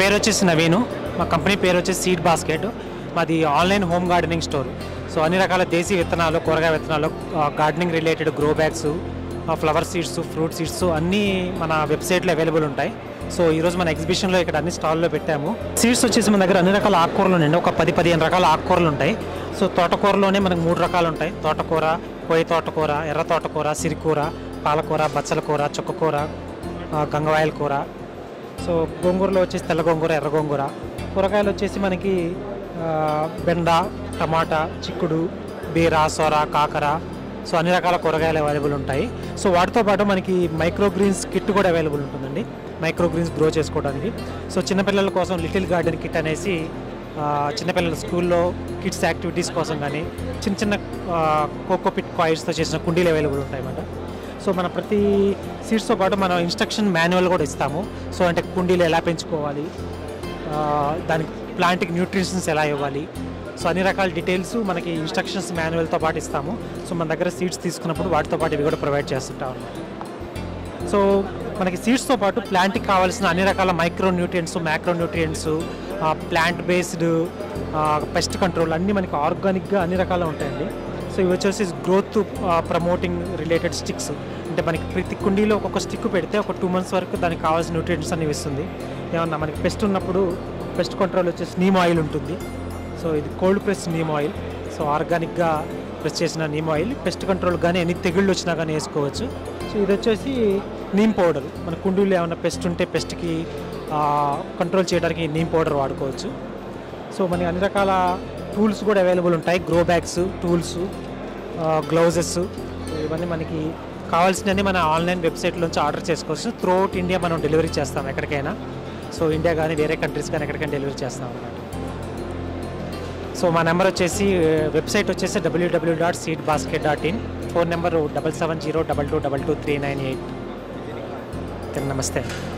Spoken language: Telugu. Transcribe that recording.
పేరు వచ్చేసి నవీను. మా కంపెనీ పేరు వచ్చేసి సీడ్ బాస్కెట్. మాది online home gardening store. So అన్ని రకాల దేశీ విత్తనాలు, కూరగాయ విత్తనాలు, gardening related grow bags, flower seeds, fruit seeds అన్నీ మన వెబ్సైట్లో అవైలబుల్ ఉంటాయి. సో ఈరోజు మన ఎగ్జిబిషన్లో ఇక్కడ అన్ని స్టాల్లో పెట్టాము. సీడ్స్ వచ్చేసి మన దగ్గర అన్ని రకాల ఆకుకూరలు ఉన్నాయండి. ఒక 10-15 రకాల ఆకుకూరలు ఉంటాయి. సో తోటకూరలోనే మనకు 3 రకాలు ఉంటాయి. తోటకూర, కొయ్య తోటకూర, ఎర్ర తోటకూర, సిరికూర, పాలకూర, బచ్చల కూర, చుక్కకూర, గంగవాయల కూర. సో గోంగూరలో వచ్చేసి తెల్ల గోంగూర, ఎర్ర గోంగూర. కూరగాయలు వచ్చేసి మనకి బెండ, టమాటా, చిక్కుడు, బీర, సొర, కాకర. సో అన్ని రకాల కూరగాయలు అవైలబుల్ ఉంటాయి. సో వాటితో పాటు మనకి మైక్రో గ్రీన్స్ కిట్ కూడా అవైలబుల్ ఉంటుందండి, మైక్రో గ్రీన్స్ గ్రో చేసుకోవడానికి. సో చిన్నపిల్లల కోసం లిటిల్ గార్డెన్ కిట్ అనేసి చిన్నపిల్లల స్కూల్లో కిడ్స్ యాక్టివిటీస్ కోసం కానీ చిన్న చిన్న కోకోపిట్ కాయిల్స్తో చేసిన కుండీలు అవైలబుల్ ఉంటాయి అన్నమాట. సో మన ప్రతి సీడ్స్తో పాటు మనం ఇన్స్ట్రక్షన్ మాన్యువల్ కూడా ఇస్తాము. సో అంటే కుండీలు ఎలా పెంచుకోవాలి, దానికి ప్లాంట్కి న్యూట్రిషన్స్ ఎలా ఇవ్వాలి, సో అన్ని రకాల డీటెయిల్స్ మనకి ఇన్స్ట్రక్షన్స్ మాన్యువల్తో పాటు ఇస్తాము. సో మన దగ్గర సీడ్స్ తీసుకున్నప్పుడు వాటితో పాటు ఇవి కూడా ప్రొవైడ్ చేస్తుంటాం అన్నమాట. సో మనకి సీడ్స్తో పాటు ప్లాంట్కి కావాల్సిన అన్ని రకాల micronutrients, macronutrients, plant based pest control అన్నీ మనకి ఆర్గానిక్గా అన్ని రకాలు ఉంటాయండి. సో ఇవి వచ్చేసి గ్రోత్ ప్రమోటింగ్ రిలేటెడ్ స్టిక్స్. అంటే మనకి ప్రతి కుండీలో ఒక్కొక్క స్టిక్ పెడితే ఒక 2 months వరకు దానికి కావాల్సిన న్యూట్రియంట్స్ అన్ని ఇస్తుంది. ఏమన్నా మనకి పెస్ట్ ఉన్నప్పుడు పెస్ట్ కంట్రోల్ వచ్చేసి నీమ్ ఆయిల్ ఉంటుంది. సో ఇది cold press neem oil. So ఆర్గానిక్గా ప్రెస్ చేసిన నీమ్ ఆయిల్ పెస్ట్ కంట్రోల్ కానీ ఎన్ని తెగుళ్ళు వచ్చినా కానీ వేసుకోవచ్చు. సో ఇది వచ్చేసి నీమ్ పౌడర్. మన కుండీలో ఏమైనా పెస్ట్ ఉంటే పెస్ట్కి కంట్రోల్ చేయడానికి నీమ్ పౌడర్ వాడుకోవచ్చు. సో మనకి అన్ని రకాల టూల్స్ కూడా అవైలబుల్ ఉంటాయి. గ్రో బ్యాగ్స్, టూల్స్, గ్లౌజెస్, ఇవన్నీ మనకి కావాల్సినవి మన ఆన్లైన్ వెబ్సైట్లోంచి ఆర్డర్ చేసుకోవచ్చు. త్రూ అవుట్ ఇండియా మనం డెలివరీ చేస్తాం ఎక్కడికైనా. సో ఇండియా కానీ వేరే కంట్రీస్ కానీ ఎక్కడికైనా డెలివరీ చేస్తాం అన్నమాట. సో మా నెంబర్ వచ్చేసి వెబ్సైట్ వచ్చేసి www.seedbasket.in. Phone number 7702222398. నమస్తే.